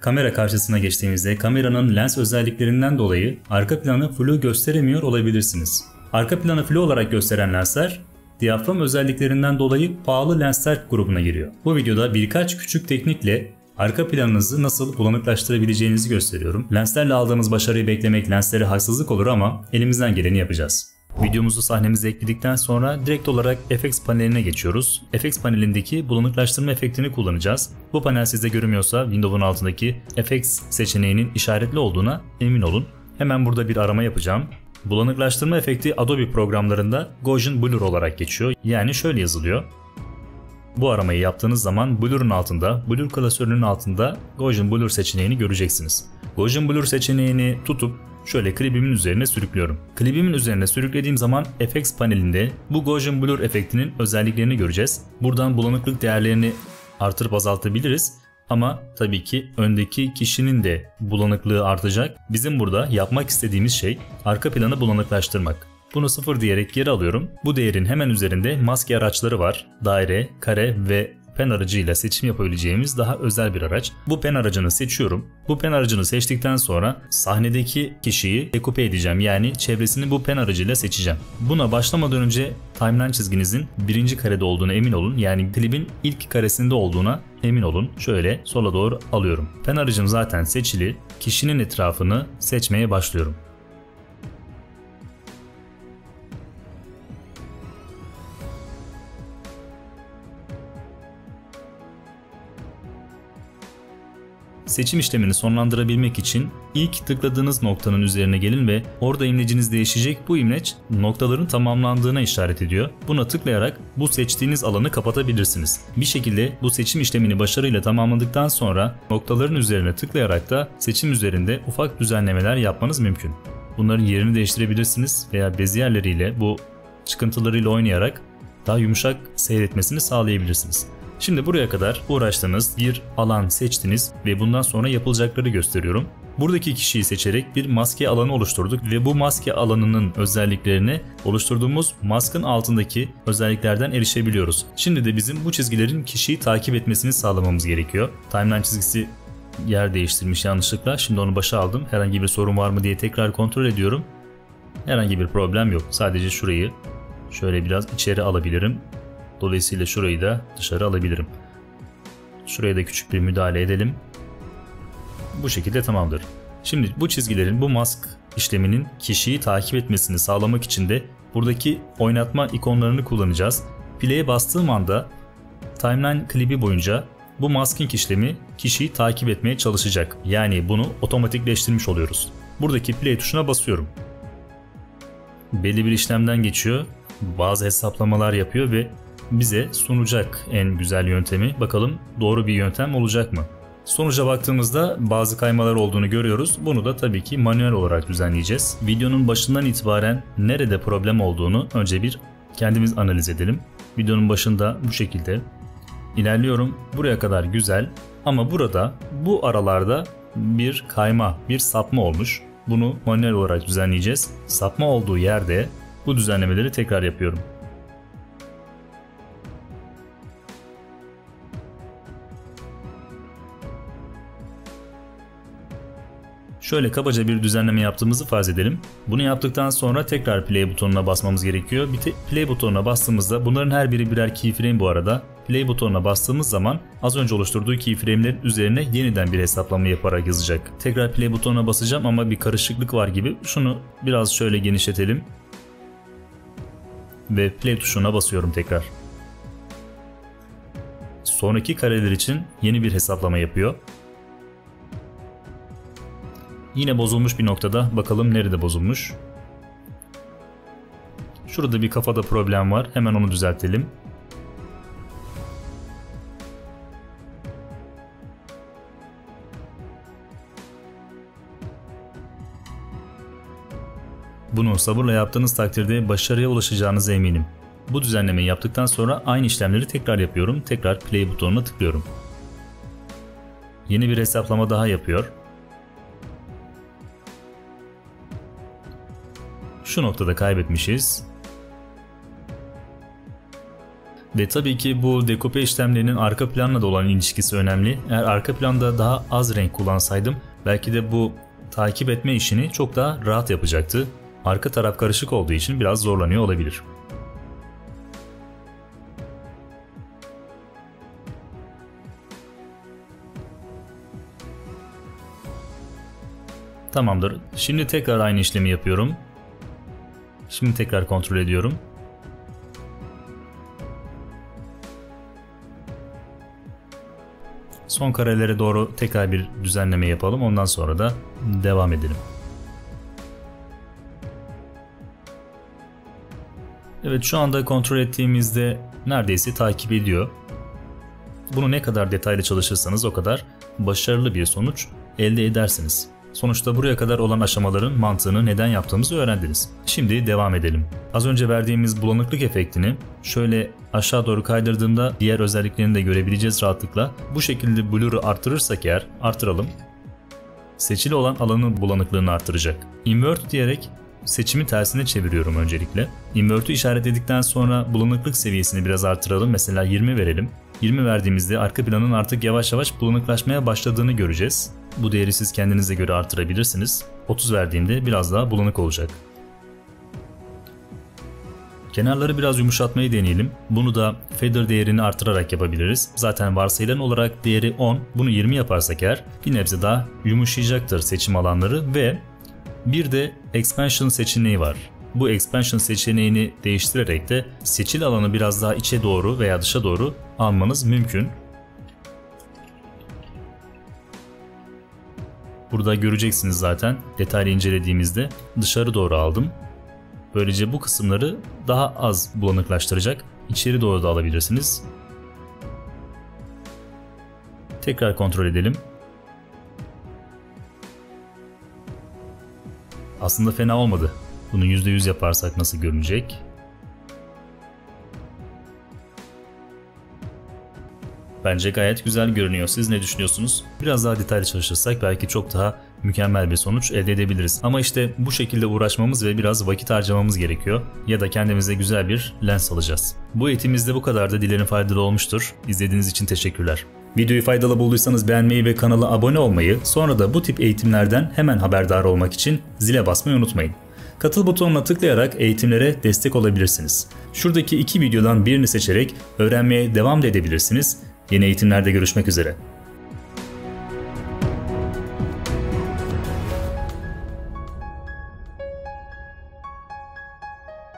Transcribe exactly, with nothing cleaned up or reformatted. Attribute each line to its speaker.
Speaker 1: Kamera karşısına geçtiğimizde kameranın lens özelliklerinden dolayı arka planı flu gösteremiyor olabilirsiniz. Arka planı flu olarak gösteren lensler diyafram özelliklerinden dolayı pahalı lensler grubuna giriyor. Bu videoda birkaç küçük teknikle arka planınızı nasıl bulanıklaştırabileceğinizi gösteriyorum. Lenslerle aldığımız başarıyı beklemek lenslere haksızlık olur ama elimizden geleni yapacağız. Videomuzu sahnemize ekledikten sonra direkt olarak F X paneline geçiyoruz. F X panelindeki bulanıklaştırma efektini kullanacağız. Bu panel sizde görünmüyorsa Windows'un altındaki F X seçeneğinin işaretli olduğuna emin olun. Hemen burada bir arama yapacağım. Bulanıklaştırma efekti Adobe programlarında Gaussian Blur olarak geçiyor. Yani şöyle yazılıyor. Bu aramayı yaptığınız zaman Blur'un altında, Blur klasörünün altında Gaussian Blur seçeneğini göreceksiniz. Gaussian Blur seçeneğini tutup şöyle klibimin üzerine sürüklüyorum. Klibimin üzerine sürüklediğim zaman F X panelinde bu Gaussian Blur efektinin özelliklerini göreceğiz. Buradan bulanıklık değerlerini artırıp azaltabiliriz. Ama tabii ki öndeki kişinin de bulanıklığı artacak. Bizim burada yapmak istediğimiz şey arka planı bulanıklaştırmak. Bunu sıfır diyerek geri alıyorum. Bu değerin hemen üzerinde maske araçları var. Daire, kare ve pen aracıyla seçim yapabileceğimiz daha özel bir araç. Bu pen aracını seçiyorum. Bu pen aracını seçtikten sonra sahnedeki kişiyi dekoupe edeceğim. Yani çevresini bu pen aracıyla seçeceğim. Buna başlamadan önce timeline çizginizin birinci karede olduğuna emin olun. Yani klibin ilk karesinde olduğuna emin olun. Şöyle sola doğru alıyorum. Pen aracım zaten seçili. Kişinin etrafını seçmeye başlıyorum. Seçim işlemini sonlandırabilmek için ilk tıkladığınız noktanın üzerine gelin ve orada imleciniz değişecek. Bu imleç noktaların tamamlandığına işaret ediyor. Buna tıklayarak bu seçtiğiniz alanı kapatabilirsiniz. Bir şekilde bu seçim işlemini başarıyla tamamladıktan sonra noktaların üzerine tıklayarak da seçim üzerinde ufak düzenlemeler yapmanız mümkün. Bunların yerini değiştirebilirsiniz veya beziyerleriyle bu çıkıntılarıyla oynayarak daha yumuşak seyretmesini sağlayabilirsiniz. Şimdi buraya kadar uğraştığınız bir alan seçtiniz ve bundan sonra yapılacakları gösteriyorum. Buradaki kişiyi seçerek bir maske alanı oluşturduk ve bu maske alanının özelliklerine oluşturduğumuz maskın altındaki özelliklerden erişebiliyoruz. Şimdi de bizim bu çizgilerin kişiyi takip etmesini sağlamamız gerekiyor. Timeline çizgisi yer değiştirmiş yanlışlıkla. Şimdi onu başa aldım. Herhangi bir sorun var mı diye tekrar kontrol ediyorum. Herhangi bir problem yok. Sadece şurayı şöyle biraz içeri alabilirim. Dolayısıyla şurayı da dışarı alabilirim. Şuraya da küçük bir müdahale edelim. Bu şekilde tamamdır. Şimdi bu çizgilerin, bu mask işleminin kişiyi takip etmesini sağlamak için de buradaki oynatma ikonlarını kullanacağız. Play'e bastığım anda timeline klibi boyunca bu masking işlemi kişiyi takip etmeye çalışacak. Yani bunu otomatikleştirmiş oluyoruz. Buradaki play tuşuna basıyorum. Belli bir işlemden geçiyor. Bazı hesaplamalar yapıyor ve bize sunacak en güzel yöntemi. Bakalım doğru bir yöntem olacak mı? Sonuca baktığımızda bazı kaymalar olduğunu görüyoruz. Bunu da tabii ki manuel olarak düzenleyeceğiz. Videonun başından itibaren nerede problem olduğunu önce bir kendimiz analiz edelim. Videonun başında bu şekilde ilerliyorum. Buraya kadar güzel ama burada bu aralarda bir kayma, bir sapma olmuş. Bunu manuel olarak düzenleyeceğiz. Sapma olduğu yerde bu düzenlemeleri tekrar yapıyorum. Şöyle kabaca bir düzenleme yaptığımızı farz edelim. Bunu yaptıktan sonra tekrar play butonuna basmamız gerekiyor. Bir play butonuna bastığımızda bunların her biri birer keyframe bu arada. Play butonuna bastığımız zaman az önce oluşturduğu keyframe'lerin üzerine yeniden bir hesaplama yaparak yazacak. Tekrar play butonuna basacağım ama bir karışıklık var gibi. Şunu biraz şöyle genişletelim. Ve play tuşuna basıyorum tekrar. Sonraki kareler için yeni bir hesaplama yapıyor. Yine bozulmuş bir noktada. Bakalım nerede bozulmuş. Şurada bir kafada problem var. Hemen onu düzeltelim. Bunu sabırla yaptığınız takdirde başarıya ulaşacağınıza eminim. Bu düzenlemeyi yaptıktan sonra aynı işlemleri tekrar yapıyorum. Tekrar play butonuna tıklıyorum. Yeni bir hesaplama daha yapıyor. Şu noktada kaybetmişiz. Ve tabii ki bu dekoupe işlemlerinin arka planla da olan ilişkisi önemli. Eğer arka planda daha az renk kullansaydım belki de bu takip etme işini çok daha rahat yapacaktı. Arka taraf karışık olduğu için biraz zorlanıyor olabilir. Tamamdır. Şimdi tekrar aynı işlemi yapıyorum. Şimdi tekrar kontrol ediyorum. Son karelere doğru tekrar bir düzenleme yapalım. Ondan sonra da devam edelim. Evet, şu anda kontrol ettiğimizde neredeyse takip ediyor. Bunu ne kadar detaylı çalışırsanız o kadar başarılı bir sonuç elde edersiniz. Sonuçta buraya kadar olan aşamaların mantığını neden yaptığımızı öğrendiniz. Şimdi devam edelim. Az önce verdiğimiz bulanıklık efektini şöyle aşağı doğru kaydırdığımda diğer özelliklerini de görebileceğiz rahatlıkla. Bu şekilde blur'u arttırırsak eğer, artıralım. Seçili olan alanın bulanıklığını arttıracak. Invert diyerek seçimi tersine çeviriyorum öncelikle. Invert'ü işaretledikten sonra bulanıklık seviyesini biraz artıralım. Mesela yirmi verelim. yirmi verdiğimizde arka planın artık yavaş yavaş bulanıklaşmaya başladığını göreceğiz. Bu değeri siz kendinize göre artırabilirsiniz. otuz verdiğimde biraz daha bulanık olacak. Kenarları biraz yumuşatmayı deneyelim. Bunu da feather değerini artırarak yapabiliriz. Zaten varsayılan olarak değeri on. Bunu yirmi yaparsak eğer bir nebze daha yumuşayacaktır seçim alanları ve bir de expansion seçeneği var. Bu expansion seçeneğini değiştirerek de seçili alanı biraz daha içe doğru veya dışa doğru almanız mümkün. Burada göreceksiniz zaten detaylı incelediğimizde dışarı doğru aldım. Böylece bu kısımları daha az bulanıklaştıracak. İçeri doğru da alabilirsiniz. Tekrar kontrol edelim. Aslında fena olmadı. Bunu yüzde yüz yaparsak nasıl görünecek? Bence gayet güzel görünüyor. Siz ne düşünüyorsunuz? Biraz daha detaylı çalışırsak belki çok daha mükemmel bir sonuç elde edebiliriz. Ama işte bu şekilde uğraşmamız ve biraz vakit harcamamız gerekiyor. Ya da kendimize güzel bir lens alacağız. Bu eğitimimizde bu kadar da, dilerim faydalı olmuştur. İzlediğiniz için teşekkürler. Videoyu faydalı bulduysanız beğenmeyi ve kanala abone olmayı, sonra da bu tip eğitimlerden hemen haberdar olmak için zile basmayı unutmayın. Katıl butonuna tıklayarak eğitimlere destek olabilirsiniz. Şuradaki iki videodan birini seçerek öğrenmeye devam da edebilirsiniz. Yeni eğitimlerde görüşmek üzere.